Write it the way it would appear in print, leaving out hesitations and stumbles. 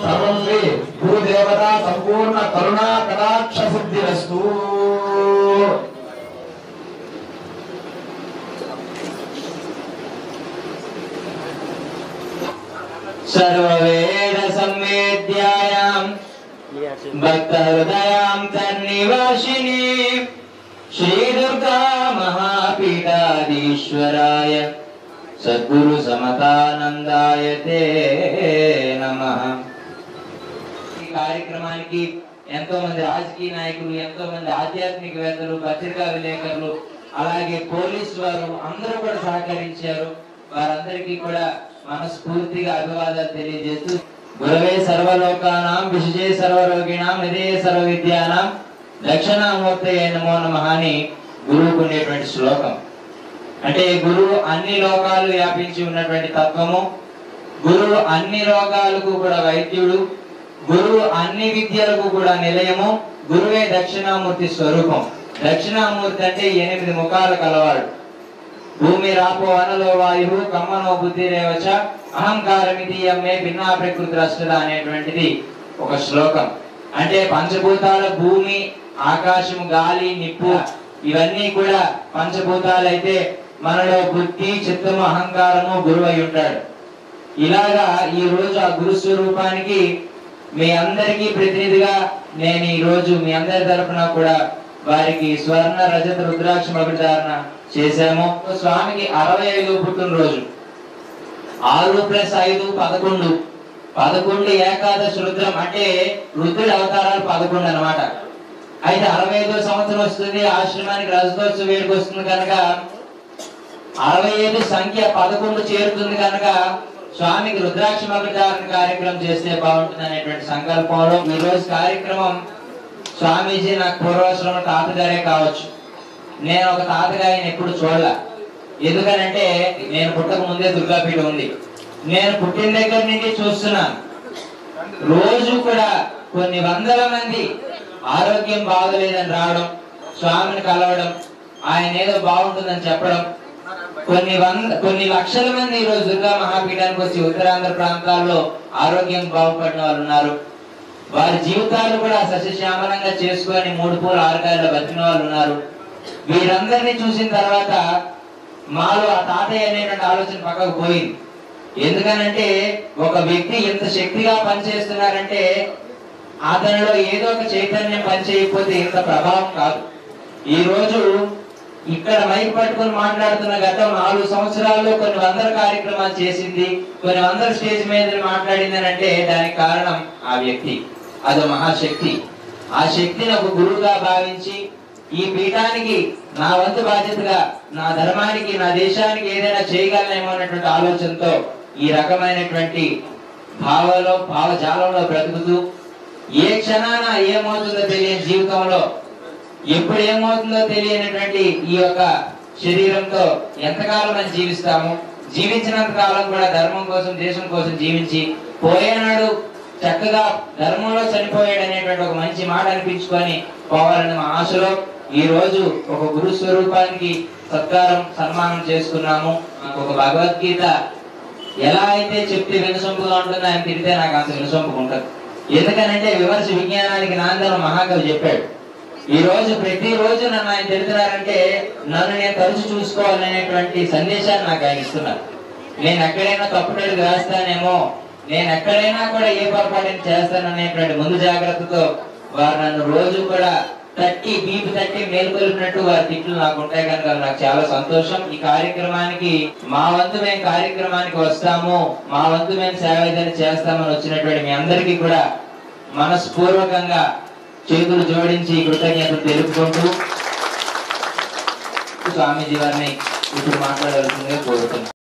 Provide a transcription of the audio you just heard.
सर्वं श्री गुरुदेवता संपूर्ण करुणा कटाक्ष सिद्धिरस्तु। सर्ववेद संवेद्यायां भक्तहृदयां तन्निवासिनी श्री दुर्गा महापीठाधीश्वराय सद्गुरु समतानंदाय ते नमः। ఈ కార్యక్రమానికి ఎంతో మంది రాజకీయ నాయకులు, ఎంతో మంది ఆధ్యాత్మికవేత్తలు, పత్రికా విలేకరులు, అలాగే పోలీసు వారు అందరూ కూడా సహకరించారు. వారందరికీ కూడా మనస్ఫూర్తిగా అభివాదాలు తెలియజేస్తూ గురవే సర్వలోకానాం విశేషే సర్వరోగిణాం నిధే సర్వ విద్యానాం దక్షిణామూర్తయే నమో నమః అని గురువుకు ఉండేటువంటి శ్లోకం. అంటే గురువు అన్ని లోకాలు వ్యాపించి ఉన్నటువంటి తత్వము, గురువు అన్ని రోగాలకు కూడా వైద్యుడు, గురువు అన్ని విద్యలకు కూడా నిలయము, గురువే దక్షిణామూర్తి స్వరూపం. దక్షిణామూర్తి అంటే 8 ముఖాలు కలవాడు. భూమి రాపో అనలో వాయు కమ్మనో బుద్ధిరేవచ అహంకారమిదీయం మే భిన్నా ప్రకృతి రష్టద అనేటువంటిది ఒక శ్లోకం. అంటే పంచభూతాల భూమి, ఆకాశము, గాలి, నిప్పు ఇవన్నీ కూడా పంచభూతాలైతే మనలో బుద్ధి, చిత్తము, అహంకారము గురువు అయి ఉంటాడు. ఇలాగా ఈ రోజు ఆ గురు స్వరూపానికి మీ అందరికీ ప్రతినిధిగా నేను ఈ రోజు మీ అందరి తరపున కూడా వారికి స్వర్ణ రజత రుద్రాక్ష మగుడారణ చేశాము. స్వామికి 65వ పుట్టినరోజు. 6 + 5 11. 11 ఏకాదశి రుద్రం అంటే రుద్రుడి అవతారాలు 11 అన్నమాట. అయితే 65వ సంవత్సరం వస్తుంది, ఆశ్రమానికి రజతోత్సవ వేడుక వస్తుంది కనుక 65 సంఖ్య 11 చేరుతుంది కనుక స్వామికి రుద్రాక్ష మగుడారణ కార్యక్రమం చేస్తే బాగుంటుంది అనేటువంటి సంకల్పంలో ఈ రోజు కార్యక్రమం. స్వామీజీ నాకు పూర్వాశ్రమ తాతగారే కావచ్చు. నేను ఒక తాతగారిని ఎప్పుడు చూడలే. ఎందుకనంటే నేను పుట్టక ముందే దుర్గాపీఠం ఉంది. నేను పుట్టిన దగ్గర నుండి చూస్తున్నాను. రోజు కూడా కొన్ని వందల మంది ఆరోగ్యం బాగోలేదని రావడం, స్వామిని కలవడం, ఆయన ఏదో బాగుంటుందని చెప్పడం. కొన్ని లక్షల మంది ఈ రోజు దుర్గా మహాపీఠానికి వచ్చి ఉత్తరాంధ్ర ప్రాంతాల్లో ఆరోగ్యం బాగుపడిన వాళ్ళు ఉన్నారు. వారి జీవితాలు కూడా సస్యశ్యామలంగా చేసుకొని 3 పూలు 6 కాయలు బతికిన వాళ్ళు ఉన్నారు. వీరందరినీ చూసిన తర్వాత మాలో ఆ తాతయ్య అనేటువంటి ఆలోచన పక్కకు పోయింది. ఎందుకనంటే ఒక వ్యక్తి ఎంత శక్తిగా పనిచేస్తున్నారంటే అతనిలో ఏదో ఒక చైతన్యం పనిచేయకపోతే ఇంత ప్రభావం కాదు. ఈ రోజు ఇక్కడ మైక్ పట్టుకుని మాట్లాడుతున్న గత 4 సంవత్సరాల్లో కొన్ని వందల కార్యక్రమాలు చేసింది, కొన్ని వందల స్టేజ్ మీద మాట్లాడింది అంటే దానికి కారణం ఆ వ్యక్తి. అదో మహాశక్తి. ఆ శక్తిని ఒక గురువుగా భావించి ఈ పీఠానికి నా వంతు బాధ్యతగా, నా ధర్మానికి, నా దేశానికి ఏదైనా చేయగలనేమో అన్నటువంటి ఆలోచనతో ఈ రకమైనటువంటి భావజాలంలో బ్రతుకుతూ ఏ క్షణాన ఏమవుతుందో తెలియని జీవితంలో, ఎప్పుడు ఏమవుతుందో తెలియనటువంటి ఈ యొక్క శరీరంతో ఎంతకాలం మనం జీవిస్తాము, జీవించినంత కాలం కూడా ధర్మం కోసం, దేశం కోసం జీవించి పోయేనాడు చక్కగా ధర్మంలో చనిపోయాడు అనేటువంటి ఒక మంచి మాట అనిపించుకొని పోవాలని మా ఆశలో ఈ రోజు ఒక గురు స్వరూపానికి సత్కారం, సన్మానం చేసుకున్నాము. ఒక భగవద్గీత ఎలా అయితే చెప్తే వినసొంపుగా ఉంటుందో ఆయన తిరిగితే నాకు అంత వినసొంపుగా ఉంటుంది. ఎందుకనంటే విమర్శ విజ్ఞానానికి నాందని మహాకవి చెప్పాడు. ఈ రోజు ప్రతిరోజు నన్ను ఆయన తిడుతున్నారంటే నన్ను నేను తరచు చూసుకోవాలనేటువంటి సందేశాన్ని నాకు ఆయన ఇస్తున్నారు. నేను ఎక్కడైనా తప్పుడడుగు వేస్తానేమో, నేను ఎక్కడైనా కూడా ఏ పొరపాటు చేస్తాననేటువంటి ముందు జాగ్రత్తతో వారు నన్ను రోజు కూడా బీపీ తట్టి మేలుకొలిపినట్టు వారి తిట్లు నాకు ఉంటాయి కనుక నాకు చాలా సంతోషం. ఈ కార్యక్రమానికి మా వంతు మేము కార్యక్రమానికి వస్తాము, మా వంతు మేము సేవ ఏదైనా చేస్తామని వచ్చినటువంటి మీ అందరికీ కూడా మనస్పూర్వకంగా చేతులు జోడించి కృతజ్ఞతలు తెలుపుకుంటూ స్వామీజీ వారిని ఇప్పుడు మాట్లాడాల్సిందిగా కోరుతున్నాను.